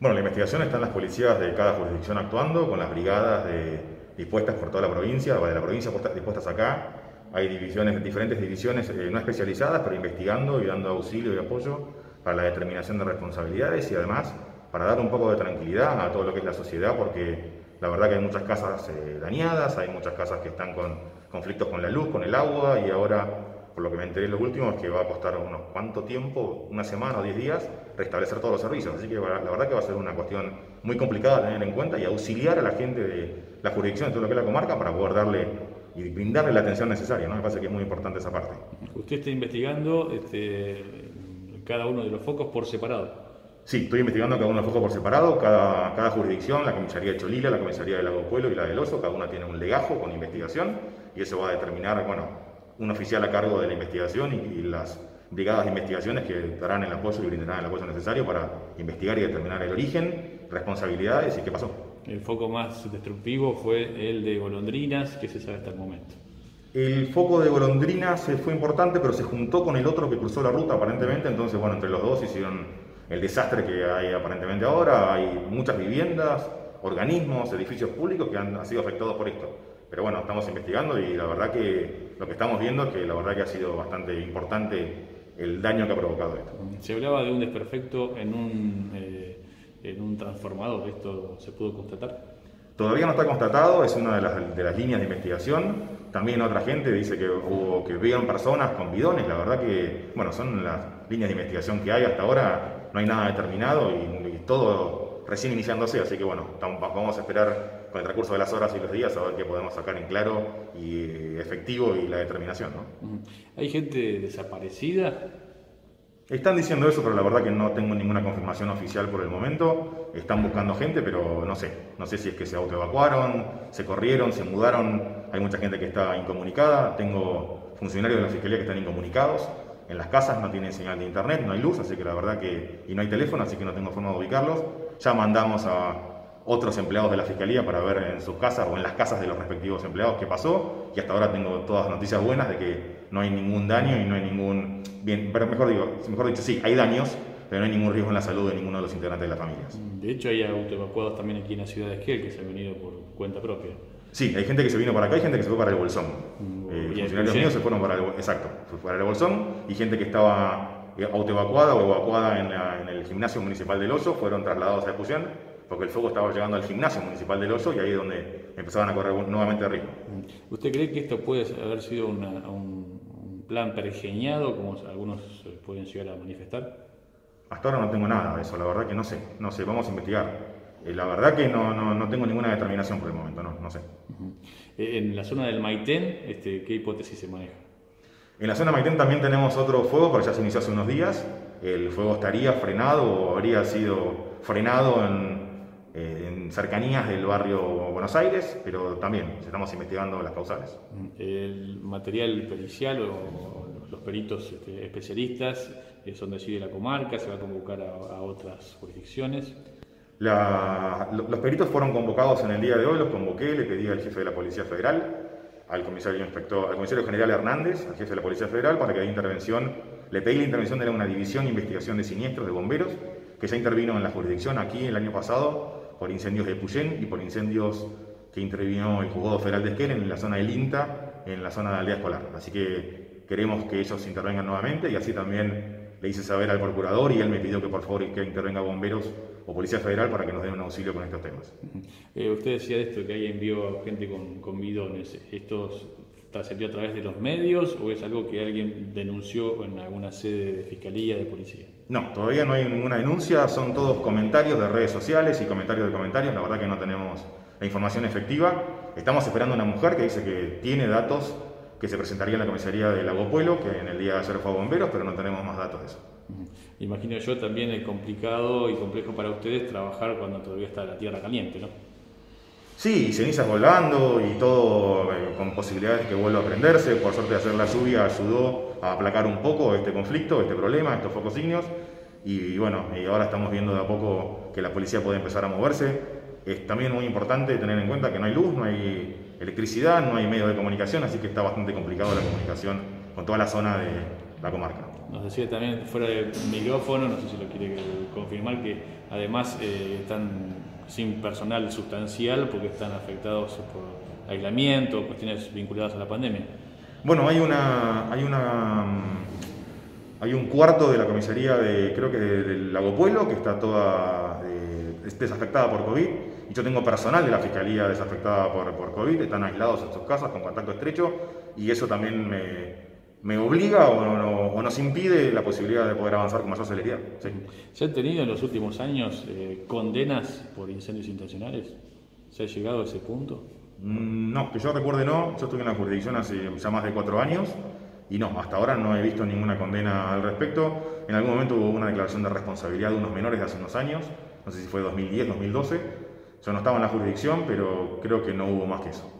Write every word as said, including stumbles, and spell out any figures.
Bueno, la investigación están las policías de cada jurisdicción actuando, con las brigadas de, dispuestas por toda la provincia, o de la provincia dispuestas acá. Hay divisiones, diferentes divisiones eh, no especializadas, pero investigando y dando auxilio y apoyo para la determinación de responsabilidades y además para dar un poco de tranquilidad a todo lo que es la sociedad, porque la verdad que hay muchas casas eh, dañadas, hay muchas casas que están con conflictos con la luz, con el agua, y ahora, por lo que me enteré lo último, es que va a costar unos cuánto tiempo, una semana o diez días, restablecer todos los servicios. Así que la verdad que va a ser una cuestión muy complicada a tener en cuenta y auxiliar a la gente de la jurisdicción de todo lo que es la comarca para poder darle y brindarle la atención necesaria, ¿no? Me parece que es muy importante esa parte. Usted está investigando este, cada uno de los focos por separado. Sí, estoy investigando cada uno de los focos por separado, cada, cada jurisdicción, la comisaría de Cholila, la comisaría de Lago Puelo y la del Oso, cada una tiene un legajo con investigación y eso va a determinar, bueno, un oficial a cargo de la investigación y, y las brigadas de investigaciones que darán el apoyo y brindarán el apoyo necesario para investigar y determinar el origen, responsabilidades y qué pasó. El foco más destructivo fue el de Golondrinas, que se sabe hasta el momento. El foco de Golondrinas fue importante, pero se juntó con el otro que cruzó la ruta aparentemente, entonces bueno, entre los dos hicieron el desastre que hay aparentemente ahora. Hay muchas viviendas, organismos, edificios públicos que han, han sido afectados por esto. Pero bueno, estamos investigando y la verdad que lo que estamos viendo es que la verdad que ha sido bastante importante el daño que ha provocado esto. Se hablaba de un desperfecto en un, eh, en un transformador, ¿esto se pudo constatar? Todavía no está constatado, es una de las, de las líneas de investigación. También otra gente dice que hubo que vieron personas con bidones. La verdad que, bueno, son las líneas de investigación que hay hasta ahora, no hay nada determinado y, y todo recién iniciándose, así que bueno, estamos, vamos a esperar con el transcurso de las horas y los días a ver qué podemos sacar en claro y efectivo y la determinación, ¿no? ¿Hay gente desaparecida? Están diciendo eso, pero la verdad que no tengo ninguna confirmación oficial por el momento. Están buscando gente, pero no sé. No sé si es que se autoevacuaron, se corrieron, se mudaron. Hay mucha gente que está incomunicada. Tengo funcionarios de la Fiscalía que están incomunicados. En las casas no tienen señal de internet, no hay luz, así que la verdad que... Y no hay teléfono, así que no tengo forma de ubicarlos. Ya mandamos a otros empleados de la Fiscalía para ver en sus casas o en las casas de los respectivos empleados qué pasó. Y hasta ahora tengo todas las noticias buenas de que no hay ningún daño y no hay ningún... Bien, pero mejor, digo, mejor dicho, sí, hay daños, pero no hay ningún riesgo en la salud de ninguno de los integrantes de las familias. De hecho, hay autoevacuados también aquí en la ciudad de Esquel que se han venido por cuenta propia. Sí, hay gente que se vino para acá y gente que se fue para el Bolsón. Mm, eh, bien, funcionarios bien. míos se fueron para el, exacto, fue para el Bolsón y gente que estaba eh, autoevacuada o evacuada en, la, en el gimnasio municipal del Oso fueron trasladados a Epuyén porque el foco estaba llegando al gimnasio municipal del Oso y ahí es donde empezaban a correr nuevamente riesgo. ¿Usted cree que esto puede haber sido una, un, un plan pergeñado, como algunos pueden llegar a manifestar? Hasta ahora no tengo nada de eso, la verdad que no sé, no sé, vamos a investigar. Eh, la verdad que no, no, no tengo ninguna determinación por el momento, no, no sé. Uh-huh. En la zona del Maitén, este, ¿qué hipótesis se maneja? En la zona de Maitén también tenemos otro fuego, pero ya se inició hace unos días. El fuego estaría frenado o habría sido frenado en, eh, en cercanías del barrio Buenos Aires, pero también estamos investigando las causales. ¿El material pericial o los peritos este, especialistas eh, son de allí de la comarca? ¿Se va a convocar a, a otras jurisdicciones? La, los peritos fueron convocados en el día de hoy, los convoqué, le pedí al jefe de la Policía Federal, al comisario, inspector, al comisario general Hernández, al jefe de la Policía Federal, para que haya intervención. Le pedí la intervención de una división de investigación de siniestros de bomberos, que ya intervino en la jurisdicción aquí el año pasado por incendios de Epuyén y por incendios que intervino el Juzgado Federal de Esquel en la zona del INTA, en la zona de Aldea Escolar. Así que queremos que ellos intervengan nuevamente y así también le hice saber al procurador y él me pidió que por favor que intervenga bomberos o Policía Federal para que nos den un auxilio con estos temas. Eh, usted decía de esto, que ahí envió a gente con, con bidones. ¿Esto trascendió a través de los medios o es algo que alguien denunció en alguna sede de fiscalía, de policía? No, todavía no hay ninguna denuncia, son todos comentarios de redes sociales y comentarios de comentarios, la verdad que no tenemos la información efectiva. Estamos esperando a una mujer que dice que tiene datos que se presentaría en la comisaría de Lago Puelo, que en el día de ayer fue a bomberos, pero no tenemos más datos de eso. Imagino yo también es complicado y complejo para ustedes trabajar cuando todavía está la tierra caliente, ¿no? Sí, cenizas volando y todo eh, con posibilidades de que vuelva a prenderse. Por suerte hacer la lluvia ayudó a aplacar un poco este conflicto, este problema, estos focos signos. Y bueno, y ahora estamos viendo de a poco que la policía puede empezar a moverse. Es también muy importante tener en cuenta que no hay luz, no hay electricidad, no hay medios de comunicación, así que está bastante complicado la comunicación con toda la zona de la comarca. Nos decía también fuera del micrófono, no sé si lo quiere confirmar, que además eh, están sin personal sustancial porque están afectados por aislamiento o cuestiones vinculadas a la pandemia. Bueno, hay una, hay una, hay un cuarto de la comisaría de, creo que de- del Lago Puelo, que está toda eh, es desafectada por COVID. Y yo tengo personal de la fiscalía desafectada por, por COVID, están aislados en sus casas con contacto estrecho, y eso también me, me obliga o, no- o nos impide la posibilidad de poder avanzar con mayor celeridad. Sí. ¿Se han tenido en los últimos años eh, condenas por incendios intencionales? ¿Se ha llegado a ese punto? Mm, No, que yo recuerde no, yo estuve en la jurisdicción hace ya más de cuatro años y no, hasta ahora no he visto ninguna condena al respecto. En algún momento hubo una declaración de responsabilidad de unos menores de hace unos años, no sé si fue dos mil diez, dos mil doce, yo no estaba en la jurisdicción, pero creo que no hubo más que eso.